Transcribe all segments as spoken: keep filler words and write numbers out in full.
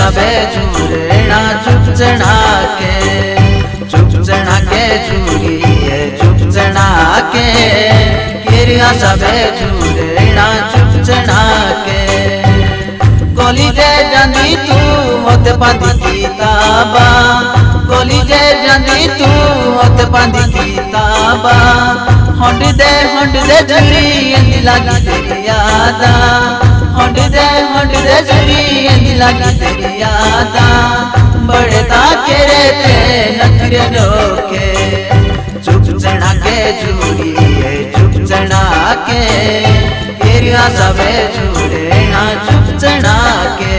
सबे झूरेना चुप चढ़ा के, चुप चढ़ा के झूरिए चुप चढ़ा के, किरिया सबे झूरेना चुप चढ़ा के। कॉलेजे जांदी तू होते पांदी किताबा, कॉलेजे जांदी तू होते पांदी किताबा, होंड दे होंड दे झूरी एंदी लागी तेरी यादा, होंड दे होंड दे झूरी एंदी लागी तेरी यादा, बड़े ताके रहते नखरे रोके, चुप चढ़ा के झूरी चुप चढ़ा के, किरिया सबे झूरेना चुप चढ़ा के।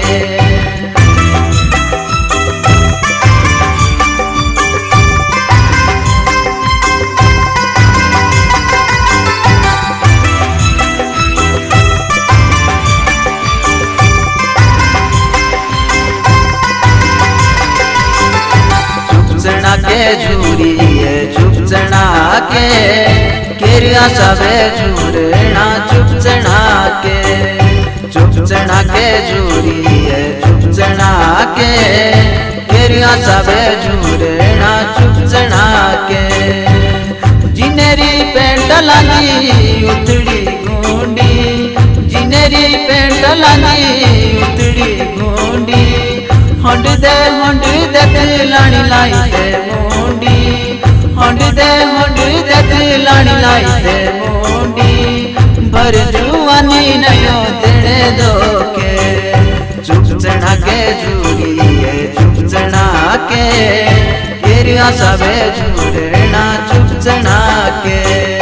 चढ़ा के झूरी चुप चढ़ा के, किरिया सबे झूरेना चुप चढ़ा के, चुप चढ़ा के झूरी चुप चढ़ा के, किरिया सबे झूरेना चुप चढ़ा के। जिनेरी पेंट लागी उतड़ी गुंडी, जिनेरी पेंट लागी उतड़ी गुंडी, होंड दे होंड दे दिलानी लाई दे मुंडी, होंड दे होंड दे दिलानी लाई दे मुंडी, भर जुआनी नयो तेरे धोखे, चुप चढ़ा के झूरी चुप चढ़ा के, किरिया सबे झूरेना चुप चढ़ा के।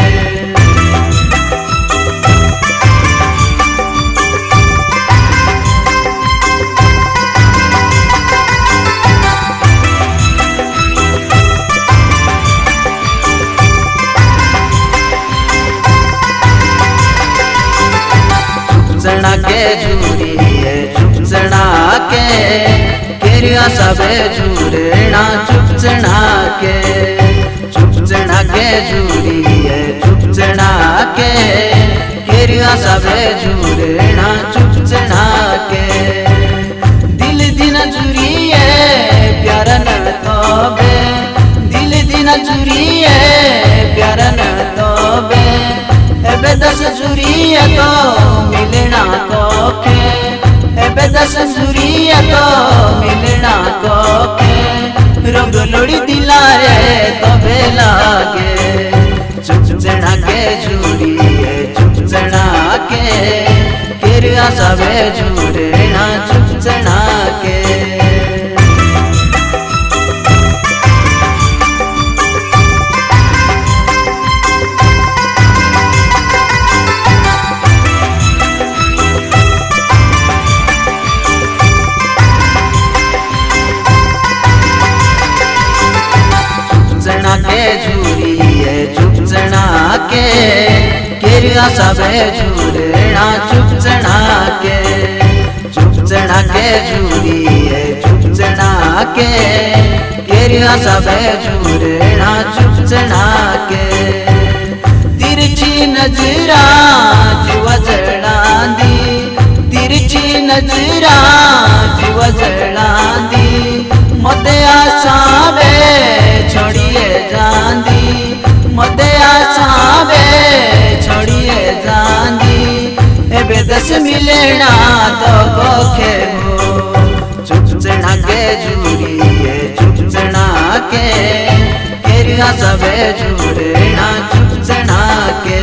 चढ़ा के झूरी चुप चढ़ा के, किरिया सबे झूरेना चुप चढ़ा के, चुप चढ़ा के झूरी चुप चढ़ा के, किरिया सबे झूरेना चुप चढ़ा के। दिल दिन झूरिए प्यार न तोबे, दिल दिन झूरिए प्यार न तोबे, एबे दस झूरिए तो मिलना कोके, एबे दस झूरिए तो मिलना कोके, रंग लोड़ी दिला रे तबे लागे, चुप चढ़ा के झूरी चुप चढ़ा के, किरिया सबे झूरेना चुप चढ़ा के। चढ़ा के झूरी चुप चढ़ा के, किरिया सबे झूरेना चुप चढ़ा के, चुप चढ़ा के झूरी चुप चढ़ा के, किरिया सबे झूरेना चुप चढ़ा के। तिरछी नजरा जुआ जड़ांदी, तिरछी नजरा जुआ जड़ांदी, मते आसावे छोड़िए जांदी, मते आसावे छोड़िए जांदी, एबे दस मिलना तो गोखे हो, चुप चढ़ा के झूरी चुप चढ़ा के, किरिया सबे झूरेना चुप चढ़ा के।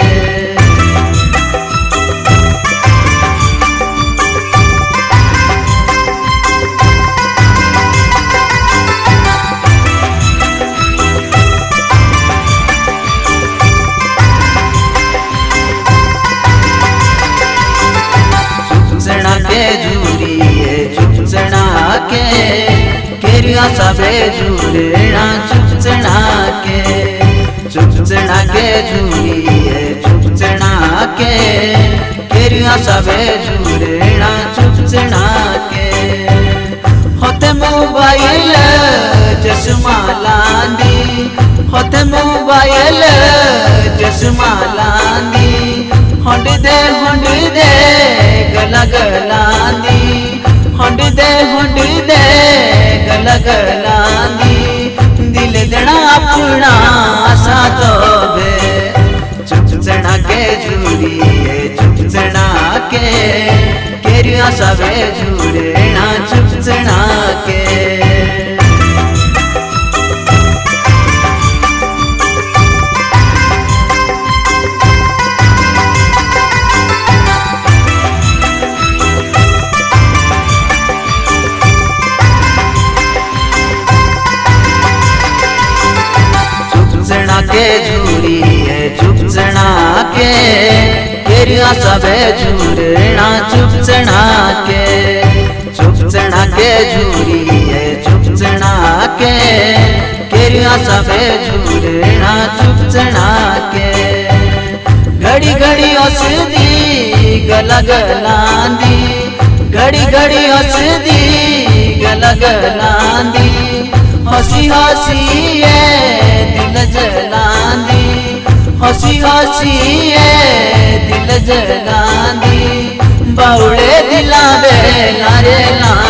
झूरी चुप चढ़ा के, किरिया सबे झूरेना चुप चढ़ा के, चुप चढ़ा के झूरी चुप चढ़ा के, किरिया सबे झूरेना चुप चढ़ा के। होते मोबाइल चश्मा लांदी, होते मोबाइल चश्मा लांदी, होंड दे होंड दे गला गलांदी, होंड दे हुंड दे गल गलांदी दिल देना अपना आसा तो बे चुप जना के झूरी चुप जना के केरिया सबे झूरे ना चुप जना के के झूरी है चुप जना के केरिया सबे झूरना चुप जना के चुप जना के झूरी है चुप जना के केरिया सबे झूरना चुप जना के घड़ी घड़ी हंसदी गला गलांदी घड़ी घड़ी हंसदी गला गलांदी हसी हसी है दिल जलांदी हसी हसी है दिल जलांदी बाउले दिला बे लारे ला